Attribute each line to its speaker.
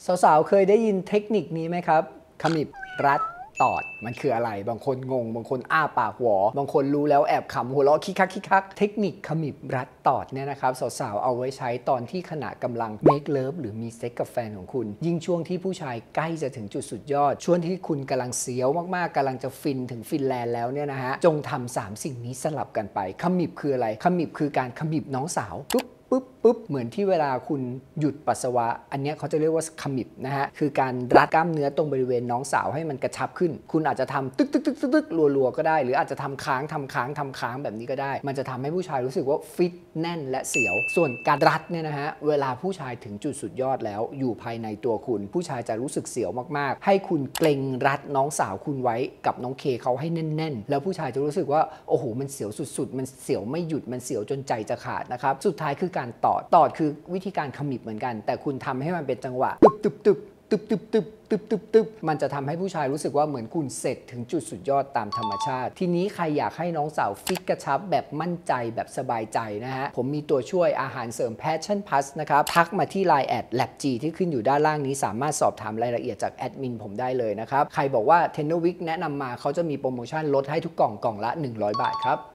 Speaker 1: สาวๆเคยได้ยินเทคนิคนี้ไหมครับขมิบรัดตอดมันคืออะไรบางคนงงบางคนอ้าปากหวอบางคนรู้แล้วแอบขำหัวเราะคิกคักคิกคักเทคนิคขมิบรัดตอดเนี่ยนะครับสาวๆเอาไว้ใช้ตอนที่ขณะกำลัง make love หรือมีเซ็กกับแฟนของคุณยิ่งช่วงที่ผู้ชายใกล้จะถึงจุดสุดยอดช่วงที่คุณกำลังเสียวมากๆกำลังจะฟินถึงฟินแลนด์แล้วเนี่ยนะฮะจงทำ3สิ่งนี้สลับกันไปขมิบคืออะไรขมิบคือการขมิบน้องสาวปุ๊บเหมือนที่เวลาคุณหยุดปัสสาวะอันนี้เขาจะเรียกว่าขมิบนะฮะคือการรัดกล้ามเนื้อตรงบริเวณน้องสาวให้มันกระชับขึ้นคุณอาจจะทำตึกรัวๆก็ได้หรืออาจจะทำค้างแบบนี้ก็ได้มันจะทำให้ผู้ชายรู้สึกว่าฟิตแน่นและเสียวส่วนการรัดเนี่ยนะฮะเวลาผู้ชายถึงจุดสุดยอดแล้วอยู่ภายในตัวคุณผู้ชายจะรู้สึกเสียวมากๆให้คุณเกรงรัดน้องสาวคุณไว้กับน้องเคเขาให้แน่นๆแล้วผู้ชายจะรู้สึกว่าโอ้โหมันเสียวสุดๆมันเสียวไม่หยุดมันเสียวจนใจจะขาดนะครับสุดท้ายคือการตอดคือวิธีการขมิบเหมือนกันแต่คุณทำให้มันเป็นจังหวะตึบมันจะทำให้ผู้ชายรู้สึกว่าเหมือนคุณเสร็จถึงจุดสุดยอดตามธรรมชาติทีนี้ใครอยากให้น้องสาวฟิตกระชับแบบมั่นใจแบบสบายใจนะฮะผมมีตัวช่วยอาหารเสริม Passion Plus นะครับทักมาที่ Line @labg ที่ขึ้นอยู่ด้านล่างนี้สามารถสอบถามรายละเอียดจากแอดมินผมได้เลยนะครับใครบอกว่า Tenor Week แนะนำมาเขาจะมีโปรโมชั่นลดให้ทุกกล่องละ100 บาทครับ